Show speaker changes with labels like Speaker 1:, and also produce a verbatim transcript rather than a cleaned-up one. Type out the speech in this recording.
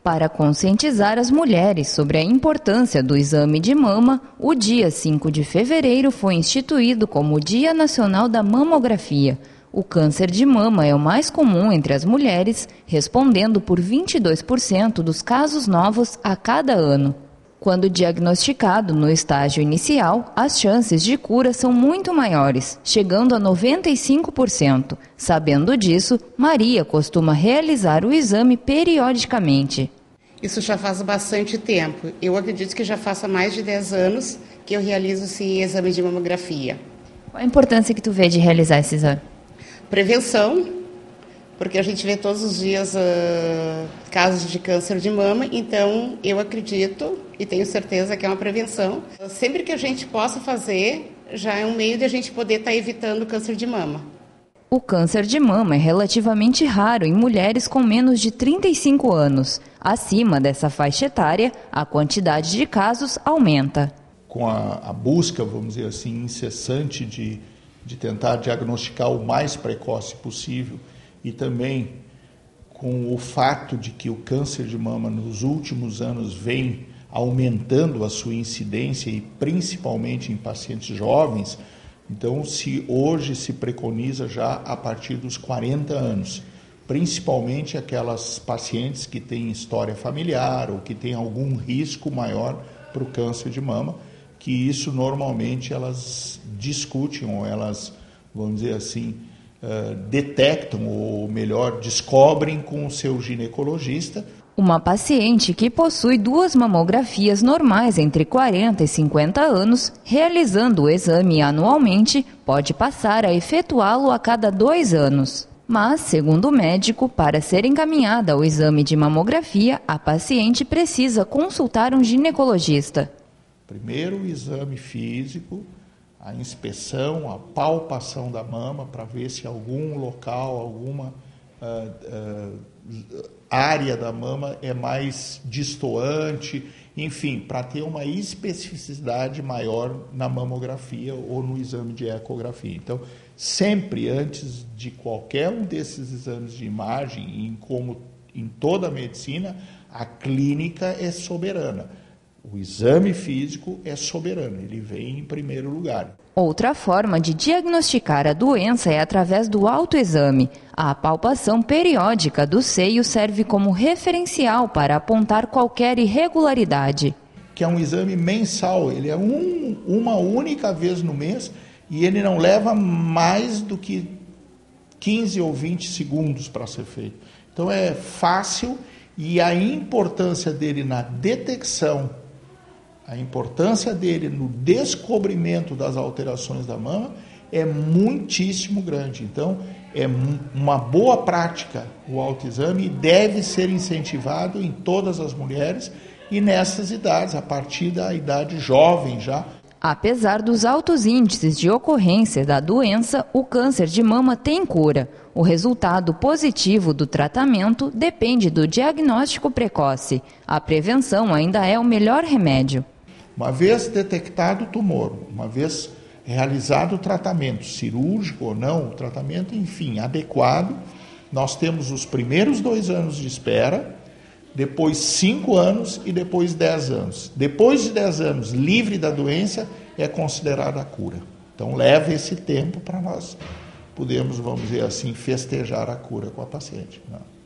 Speaker 1: Para conscientizar as mulheres sobre a importância do exame de mama, o dia cinco de fevereiro foi instituído como o Dia Nacional da Mamografia. O câncer de mama é o mais comum entre as mulheres, respondendo por vinte e dois por cento dos casos novos a cada ano. Quando diagnosticado no estágio inicial, as chances de cura são muito maiores, chegando a noventa e cinco por cento. Sabendo disso, Maria costuma realizar o exame periodicamente.
Speaker 2: Isso já faz bastante tempo. Eu acredito que já faça mais de dez anos que eu realizo esse exame de mamografia.
Speaker 1: Qual a importância que tu vê de realizar esse exame?
Speaker 2: Prevenção, porque a gente vê todos os dias uh, casos de câncer de mama, então eu acredito e tenho certeza que é uma prevenção. Sempre que a gente possa fazer, já é um meio de a gente poder estar evitando o câncer de mama.
Speaker 1: O câncer de mama é relativamente raro em mulheres com menos de trinta e cinco anos. Acima dessa faixa etária, a quantidade de casos aumenta.
Speaker 3: Com a, a busca, vamos dizer assim, incessante de, de tentar diagnosticar o mais precoce possível e também com o fato de que o câncer de mama nos últimos anos vem aumentando a sua incidência e principalmente em pacientes jovens, então se hoje se preconiza já a partir dos quarenta anos, principalmente aquelas pacientes que têm história familiar ou que têm algum risco maior para o câncer de mama, que isso normalmente elas discutem ou elas, vamos dizer assim, uh, detectam ou melhor, descobrem com o seu ginecologista.
Speaker 1: Uma paciente que possui duas mamografias normais entre quarenta e cinquenta anos, realizando o exame anualmente, pode passar a efetuá-lo a cada dois anos. Mas, segundo o médico, para ser encaminhada ao exame de mamografia, a paciente precisa consultar um ginecologista.
Speaker 3: Primeiro o exame físico, a inspeção, a palpação da mama para ver se algum local, alguma uh, uh, área da mama é mais distoante, enfim, para ter uma especificidade maior na mamografia ou no exame de ecografia. Então, sempre antes de qualquer um desses exames de imagem, em como em toda a medicina, a clínica é soberana. O exame físico é soberano, ele vem em primeiro lugar.
Speaker 1: Outra forma de diagnosticar a doença é através do autoexame. A palpação periódica do seio serve como referencial para apontar qualquer irregularidade.
Speaker 3: Que é um exame mensal, ele é um, uma única vez no mês e ele não leva mais do que quinze ou vinte segundos para ser feito. Então é fácil e a importância dele na detecção, a importância dele no descobrimento das alterações da mama é muitíssimo grande. Então, é uma boa prática o autoexame e deve ser incentivado em todas as mulheres e nessas idades, a partir da idade jovem já.
Speaker 1: Apesar dos altos índices de ocorrência da doença, o câncer de mama tem cura. O resultado positivo do tratamento depende do diagnóstico precoce. A prevenção ainda é o melhor remédio.
Speaker 3: Uma vez detectado o tumor, uma vez realizado o tratamento, cirúrgico ou não, o tratamento, enfim, adequado, nós temos os primeiros dois anos de espera, depois cinco anos e depois dez anos. Depois de dez anos, livre da doença, é considerada a cura. Então, leva esse tempo para nós podermos, vamos dizer assim, festejar a cura com a paciente, né?